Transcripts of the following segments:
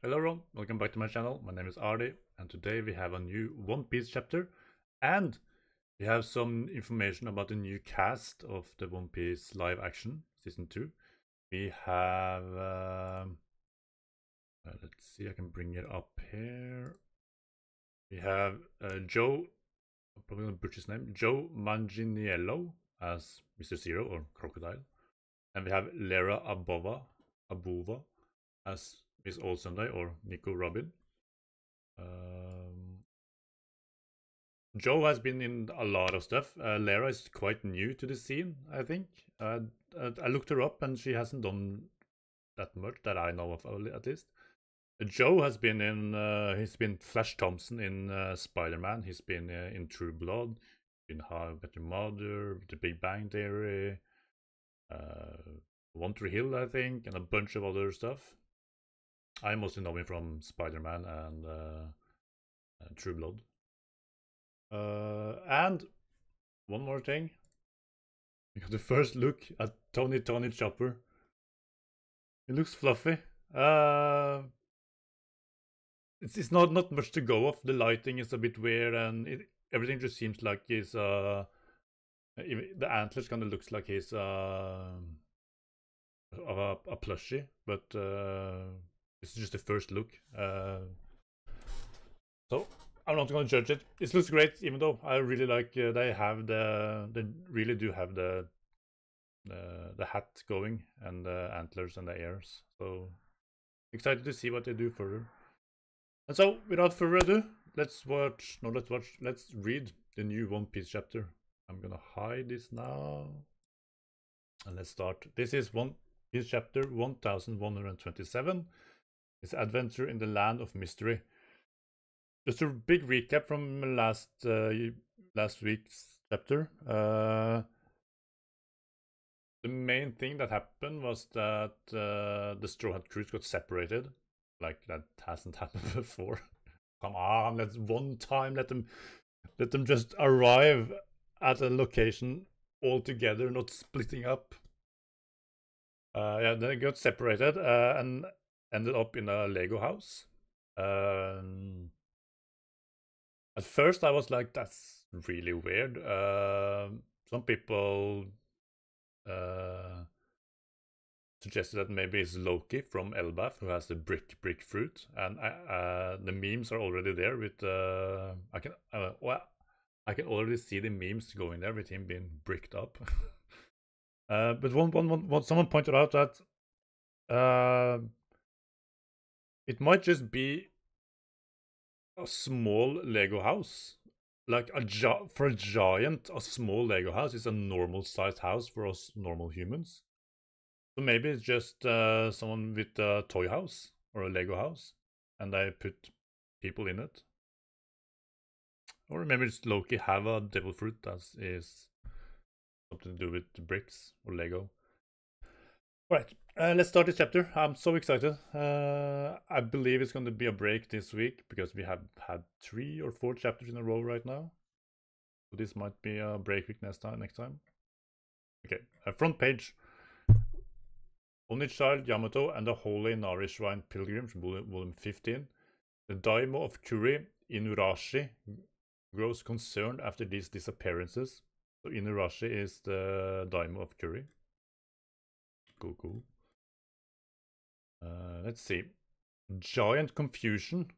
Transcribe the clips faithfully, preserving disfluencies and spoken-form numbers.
Hello everyone, welcome back to my channel. My name is Ardi, and today we have a new One Piece chapter, and we have some information about the new cast of the One Piece live action season two. We have, um, uh, let's see, I can bring it up here. We have uh, Joe, I'm probably gonna butcher his name, Joe Manganiello as Mister Zero or Crocodile, and we have Lera Abova, Abova as Miss All Sunday or Nico Robin. Um, Joe has been in a lot of stuff. Uh, Lera is quite new to the scene, I think. Uh, uh, I looked her up and she hasn't done that much that I know of, at least. Uh, Joe has been in, uh, he's been Flash Thompson in uh, Spider-Man. He's been uh, in True Blood, in How I Met Your Mother, The Big Bang Theory, uh, One Tree Hill, I think, and a bunch of other stuff. I mostly know him from Spider-Man and, uh, and True Blood. Uh, and one more thing. We got the first look at Tony Tony Chopper. It looks fluffy. Uh, it's, it's not, not much to go off. The lighting is a bit weird and it, everything just seems like he's... Uh, the antlers kind of looks like he's uh, of a, a plushie, but uh, this is just the first look. Uh, so I'm not going to judge it. It looks great, even though I really like uh, they have the they really do have the the the hat going and the antlers and the ears. So excited to see what they do further. And so without further ado, let's watch. No, let's watch. Let's read the new One Piece chapter. I'm gonna hide this now, and let's start. This is One Piece chapter one thousand one hundred twenty-seven. It's Adventure in the Land of Mystery. Just a big recap from last uh, last week's chapter. Uh, the main thing that happened was that uh, the Straw Hat crews got separated. Like that hasn't happened before. Come on, let's one time let them let them just arrive at a location all together, not splitting up. Uh, yeah, then it got separated uh, and ended up in a Lego house. Um, At first, I was like, that's really weird. Uh, some people uh, suggested that maybe it's Loki from Elbaf who has the brick brick fruit, and I, uh, the memes are already there. With uh, I can uh, well, I can already see the memes going there with him being bricked up. uh, but one, one, one, one, someone pointed out that uh, it might just be a small Lego house. Like a gi for a giant, a small Lego house is a normal sized house for us normal humans. So maybe it's just uh, someone with a toy house or a Lego house, and they put people in it. Or maybe it's Loki have a devil fruit that is something to do with the bricks or Lego. Alright, uh, let's start this chapter. I'm so excited. Uh, I believe it's going to be a break this week because we have had three or four chapters in a row right now. So this might be a break week next time. Next time. Okay, uh, front page. Only Child, Yamato, and the Holy Nari Shrine Pilgrims, volume fifteen. The Daimyo of Kuri, Inurashi, grows concerned after these disappearances. So Inurashi is the Daimyo of Kuri. Cool, cool. Uh, let's see. Giant confusion.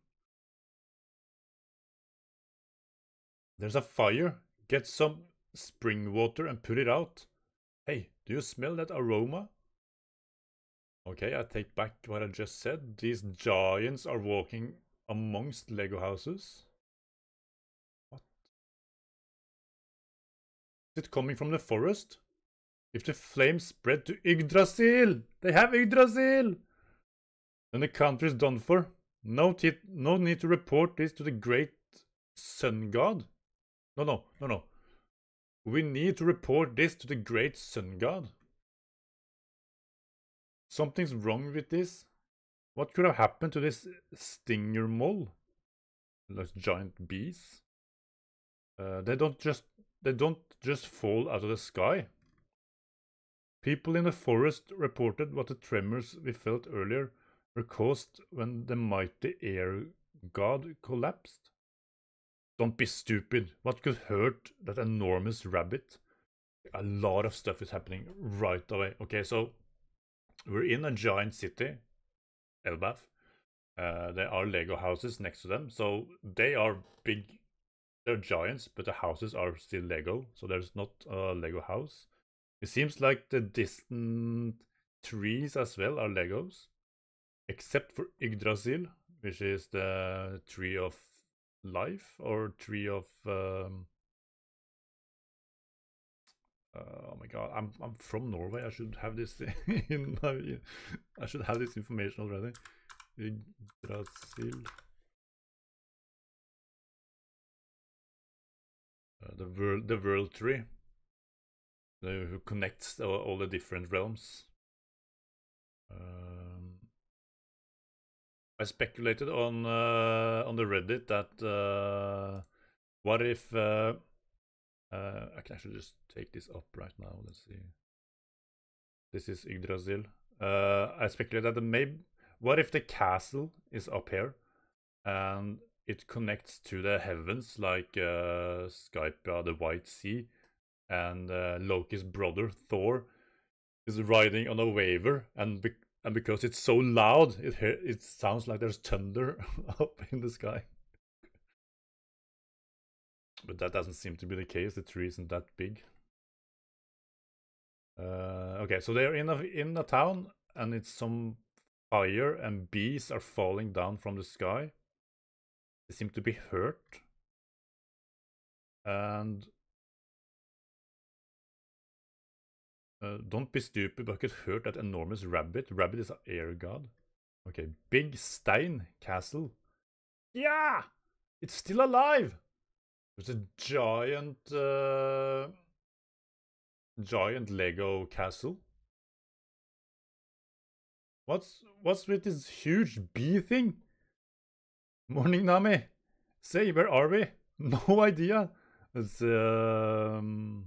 There's a fire. Get some spring water and put it out. Hey, do you smell that aroma? Okay, I take back what I just said. These giants are walking amongst Lego houses. What? Is it coming from the forest? If the flames spread to Yggdrasil! They have Yggdrasil! Then the country is done for. No, no need to report this to the great sun god. No, no, no, no. We need to report this to the great sun god. Something's wrong with this. What could have happened to this stinger mole? Those giant bees. Uh, they don't just they don't just fall out of the sky. People in the forest reported what the tremors we felt earlier were caused when the mighty air god collapsed. Don't be stupid. What could hurt that enormous rabbit? A lot of stuff is happening right away. Okay, so we're in a giant city, Elbaf. Uh, there are Lego houses next to them, so they are big. They're giants, but the houses are still Lego, so there's not a Lego house. It seems like the distant trees as well are Legos, except for Yggdrasil, which is the tree of life or tree of. Um, uh, oh my god, I'm I'm from Norway. I should have this in my. I should have this information already. Yggdrasil. Uh, the world, the world tree, the, who connects all, all the different realms. Um, I speculated on uh, on the Reddit that uh, what if uh, uh, I can actually just take this up right now. Let's see. This is Yggdrasil. Uh, I speculated that maybe what if the castle is up here and it connects to the heavens like uh, Skypia, the White Sea, and uh, Loki's brother Thor is riding on a waver, and be and because it's so loud, it it sounds like there's thunder up in the sky. But that doesn't seem to be the case. The tree isn't that big. Uh, okay, so they're in a in a town, and it's some fire, and bees are falling down from the sky. They seem to be hurt. And uh, don't be stupid, but could hurt that enormous rabbit. Rabbit is an air god. Okay, Big Stein Castle. Yeah! It's still alive! There's a giant, uh, giant Lego castle. What's, what's with this huge bee thing? Morning, Nami. Say, where are we? No idea. It's um.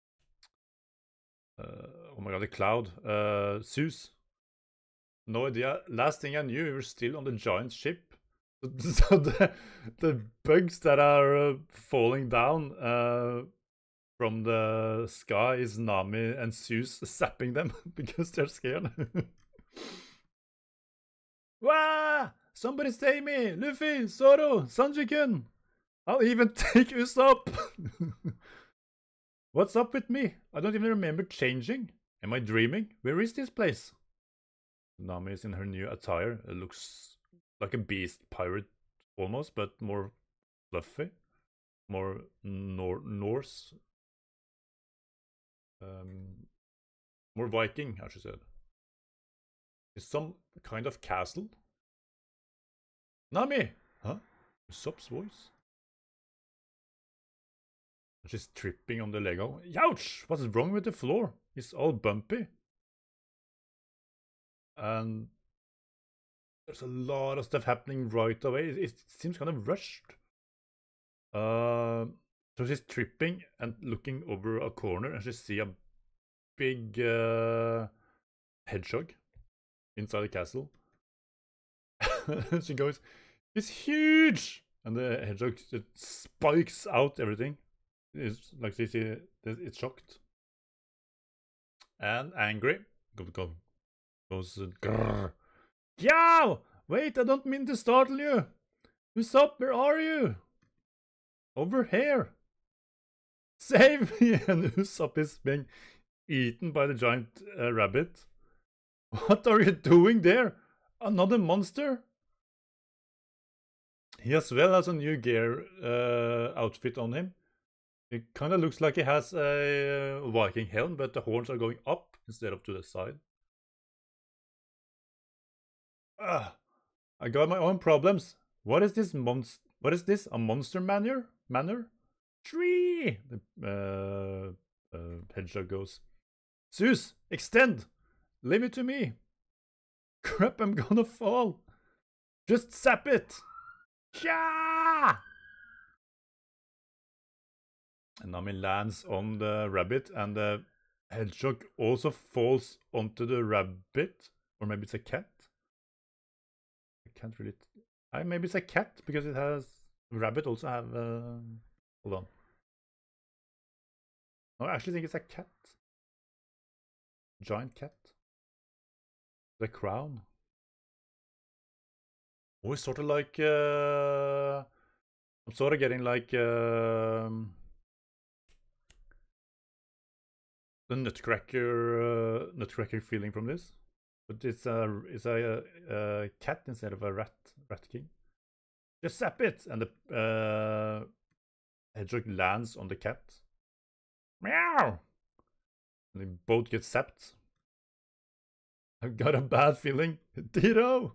Uh, oh my god, the cloud. Uh, Zeus. No idea. Last thing I knew, we were still on the giant ship. So the the bugs that are uh, falling down uh, from the sky is Nami and Zeus zapping them because they're scared. Wah! Somebody save me! Luffy, Zoro, Sanji-kun! I'll even take Usopp! What's up with me? I don't even remember changing. Am I dreaming? Where is this place? Nami is in her new attire. It looks like a beast pirate almost, but more fluffy. More Nor Norse. Um, more Viking, I should say. Is some kind of castle? Nami! Huh? Usopp's voice? She's tripping on the Lego. Ouch! What's wrong with the floor? It's all bumpy. And there's a lot of stuff happening right away. It, it seems kind of rushed. Uh, so she's tripping and looking over a corner, and she sees a big uh, hedgehog inside the castle. She goes, "It's huge!" And the hedgehog just spikes out everything. It's like she, she it's shocked and angry. Go go goes. Grrr. Yow! Wait, I don't mean to startle you. Usopp, where are you? Over here. Save me! And Usopp is being eaten by the giant uh, rabbit. What are you doing there? Another monster? He as well has a new gear uh, outfit on him. It kind of looks like he has a Viking helm, but the horns are going up instead of to the side. Ah, I got my own problems. What is this monster? What is this? A monster manor? Manor? Tree! The uh, uh, hedgehog goes. Zeus, extend! Leave it to me. Crap, I'm gonna fall. Just zap it. Yeah! And Nami lands on the rabbit, and the hedgehog also falls onto the rabbit. Or maybe it's a cat. can't really. I maybe it's a cat because it has rabbit also have. Uh, hold on. No, I actually think it's a cat. Giant cat. The crown. Oh, it's sort of like. Uh, I'm sort of getting like. Um, the Nutcracker, uh, Nutcracker feeling from this. But it's a it's a, a, a cat instead of a rat rat king. Just zap it, and the uh, hedgehog lands on the cat. Meow! And they both get zapped. I've got a bad feeling. Ditto!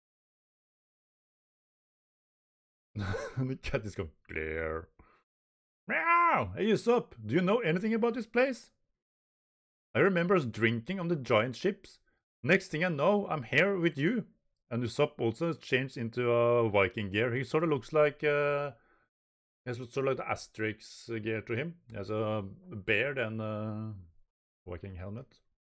And the cat is going, glare. Meow! Hey, Usopp, do you know anything about this place? I remember us drinking on the giant ships. Next thing I know, I'm here with you. And Usopp also changed into a Viking gear. He sort of looks like, uh, he has sort of like the Asterix gear to him. He has a beard and a Viking helmet.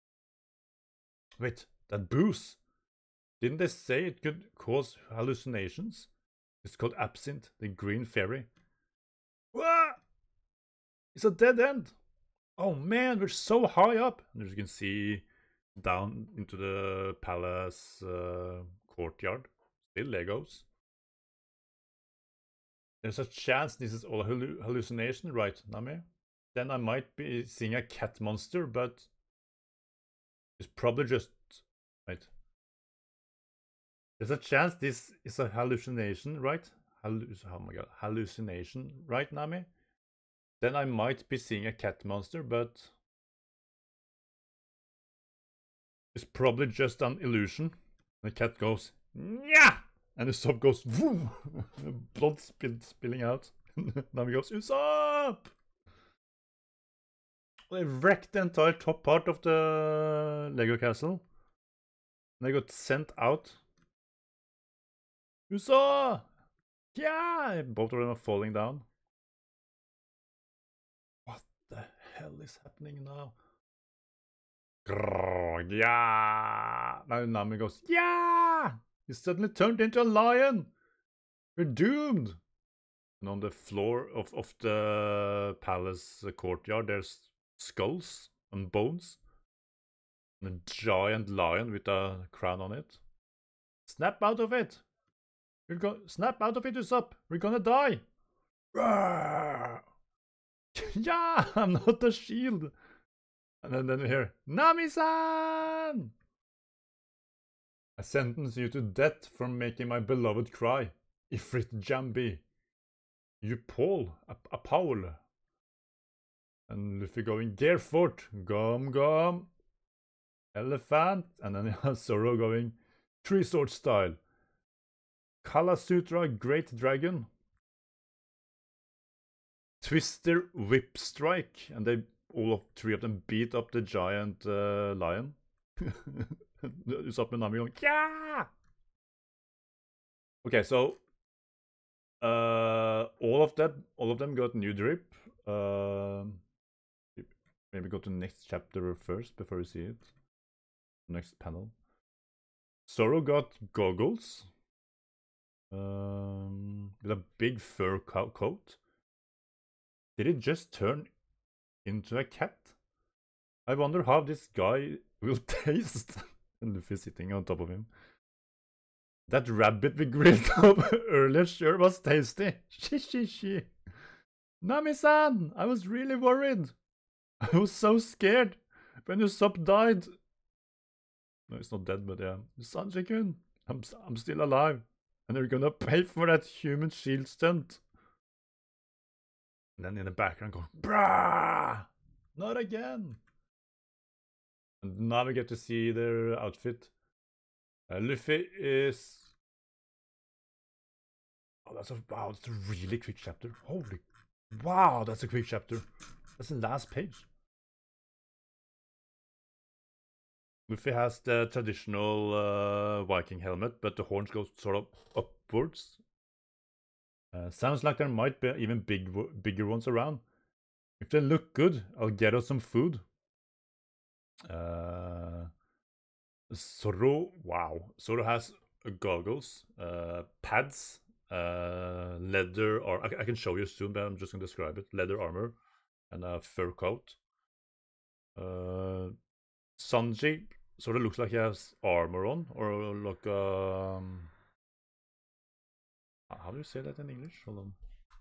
Wait, that booze. Didn't they say it could cause hallucinations? It's called Absinthe, the green fairy. Wah! It's a dead end. Oh man, we're so high up. And as you can see down into the palace uh, courtyard. Still Legos. There's a chance this is all a hallu hallucination, right, Nami? Then I might be seeing a cat monster, but it's probably just... Right. There's a chance this is a hallucination, right? Hallu oh my god, hallucination, right, Nami? Then I might be seeing a cat monster, but it's probably just an illusion. The cat goes, yeah, and the Usopp goes, boom, blood spill spilling out. Nami goes, Usopp! They wrecked the entire top part of the Lego castle. They got sent out. Usopp! Yeah! Both of them are falling down. What the hell is happening now? Grrr, yeah! Now Nami goes, yeah! He suddenly turned into a lion! We're doomed! And on the floor of, of the palace courtyard, there's skulls and bones. And a giant lion with a crown on it. Snap out of it! You're go snap out of it, Usopp! We're gonna die! Yeah! I'm not a shield! And then, then we hear, Nami-san! I sentence you to death for making my beloved cry. Ifrit Jambi. You Paul, a, a Paul. And Luffy going, Gearfort, gum gum. Elephant. And then Zoro going, Tree Sword style. Kala Sutra, Great Dragon. Twister Whip Strike. And they all of three of them beat up the giant uh, lion. Usopp and Nami going, yeah! Okay, so uh, all of that, all of them got new drip. Uh, maybe go to the next chapter first before you see it. Next panel. Zoro got goggles. Um, with a big fur co coat. Did it just turn into a cat? I wonder how this guy will taste. And Luffy sitting on top of him. That rabbit we grilled up earlier sure was tasty. Shi shi shi. Nami-san, I was really worried. I was so scared when Usopp died. No, it's not dead, but yeah. Sanji-kun, I'm, I'm still alive. And they're gonna pay for that human shield stunt. And then in the background go, brah! Not again! And now we get to see their outfit. Uh, Luffy is... Oh, that's a... Wow, that's a really quick chapter. Holy... Wow, that's a quick chapter. That's the last page. Luffy has the traditional uh, Viking helmet, but the horns go sort of upwards. Uh, sounds like there might be even big, bigger ones around. If they look good, I'll get us some food. Uh, Zoro, wow. Zoro has goggles, uh, pads, uh, leather, or I, I can show you soon, but I'm just gonna describe it. Leather armor and a fur coat. Uh, Sanji sort of looks like he has armor on, or like um, how do you say that in English? Hold on.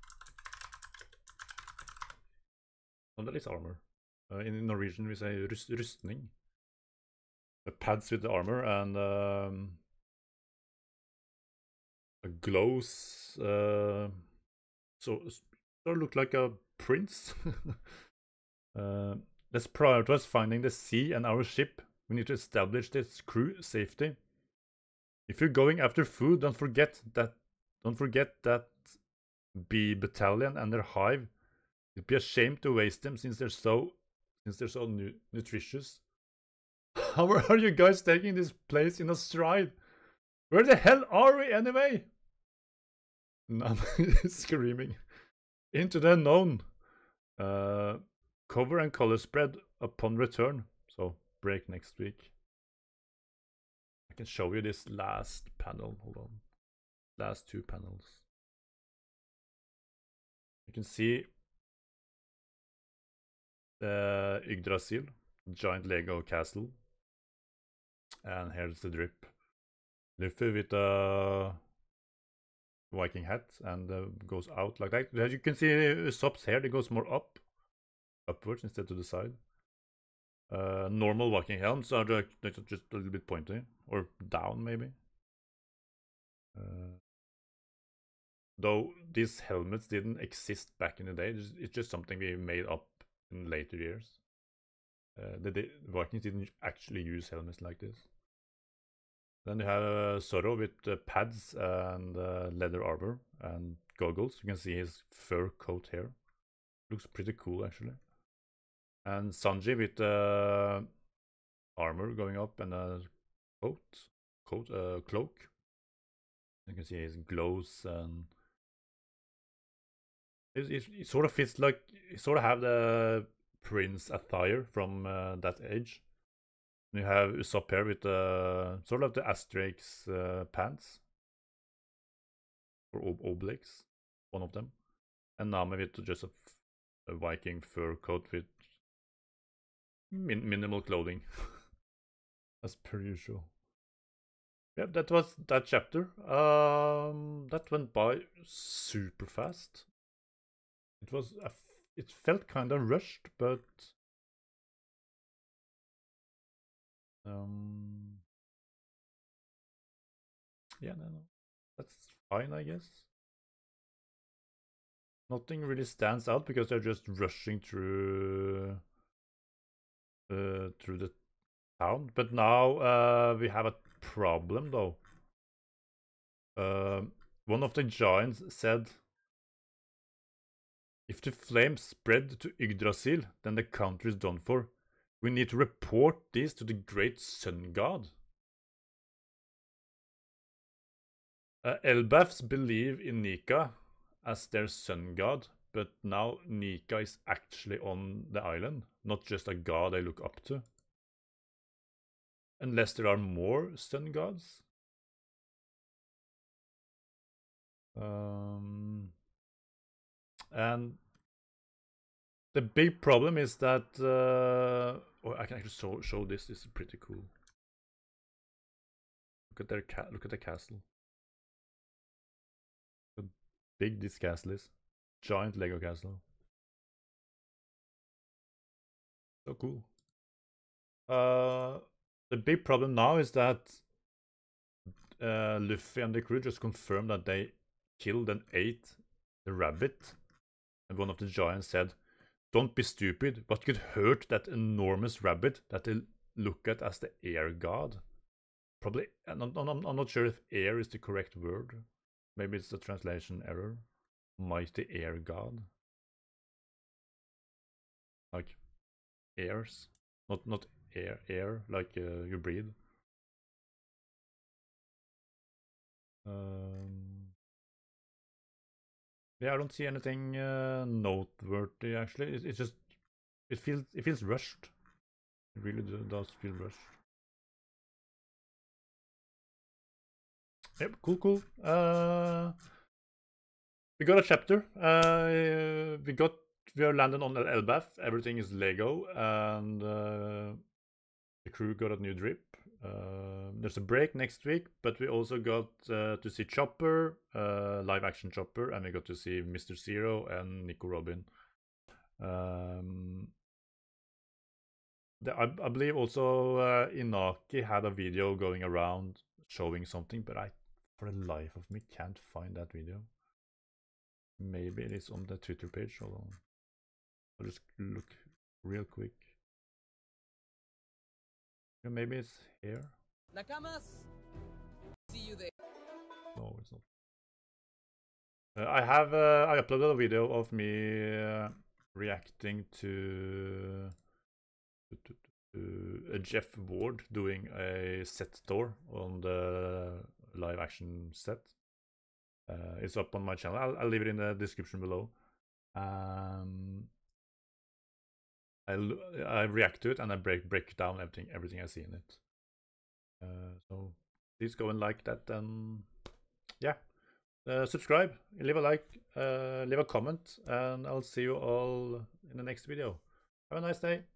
Oh, that is armor. Uh, in Norwegian we say rust rustning. The pads with the armor and um, glows. Uh, so sort of look like a prince. uh, let's prioritize finding the sea and our ship. We need to establish this crew safety. If you're going after food, don't forget that. Don't forget that bee battalion and their hive. It'd be a shame to waste them since they're so, since they're so nu nutritious. How are you guys taking this place in a stride? Where the hell are we anyway? None is screaming. Into the unknown. Uh, cover and color spread upon return. So break next week. I can show you this last panel. Hold on. Last two panels. You can see the Yggdrasil, giant Lego castle. And here's the drip. Luffy with a Viking hat and uh, goes out like that. As you can see, Usopp's hair, it goes more up, upwards instead to the side. Uh, normal Viking helms are just, just a little bit pointy, or down maybe. Uh, though these helmets didn't exist back in the day, it's, it's just something we made up in later years. Uh, the, the Vikings didn't actually use helmets like this. Then you have uh, Zoro with uh, pads and uh, leather armor and goggles. You can see his fur coat here. Looks pretty cool actually. And Sanji with uh, armor going up and a coat, coat, uh, cloak. You can see his glows and it, it, it sort of fits like it sort of have the prince attire from uh, that age. You have Usopp here with uh, sort of the Asterix uh, pants. Or Ob Obelix, one of them. And Nami with just a, a Viking fur coat with min minimal clothing. As per usual. Yep, that was that chapter. Um, that went by super fast. It was, a f it felt kind of rushed, but um, yeah, no, no, that's fine, I guess. Nothing really stands out because they're just rushing through uh, through the town. But now uh, we have a problem, though. Uh, one of the giants said, if the flames spread to Yggdrasil, then the country is done for. We need to report this to the great sun god. Uh, Elbafs believe in Nika as their sun god, but now Nika is actually on the island, not just a god they look up to. Unless there are more sun gods. Um, and the big problem is that uh, oh, I can actually show, show this. This is pretty cool. Look at their ca look at the castle. Look how big this castle is. Giant Lego castle. So cool. Uh, the big problem now is that uh, Luffy and the crew just confirmed that they killed and ate the rabbit. And one of the giants said, "Don't be stupid. What could hurt that enormous rabbit that they look at as the air god?" Probably, I'm, I'm, I'm not sure if air is the correct word. Maybe it's a translation error. Mighty air god. Like airs. Not not air, air, like uh, you breathe. Um, yeah, I don't see anything uh, noteworthy actually. It, it's just, it feels, it feels rushed. It really do, does feel rushed. Yep, cool, cool. Uh, we got a chapter. Uh, we got we are landed on Elbaf. Everything is Lego, and uh, the crew got a new drip. Uh, there's a break next week, but we also got uh, to see Chopper, uh, live action Chopper, and we got to see Mister Zero and Nico Robin. Um, the, I, I believe also uh, Inaki had a video going around showing something, but I, for the life of me, can't find that video. Maybe it is on the Twitter page. Hold on. I'll just look real quick. Yeah, maybe it's here. Nakamas. See you there. No, it's not. Uh, I have uh, I uploaded a video of me uh, reacting to, to, to, to uh, Jeff Ward doing a set tour on the live action set. Uh, it's up on my channel. I'll, I'll leave it in the description below. Um, I I react to it and I break break down everything everything I see in it. Uh, so please go and like that, and yeah, uh, subscribe, leave a like, uh, leave a comment, and I'll see you all in the next video. Have a nice day.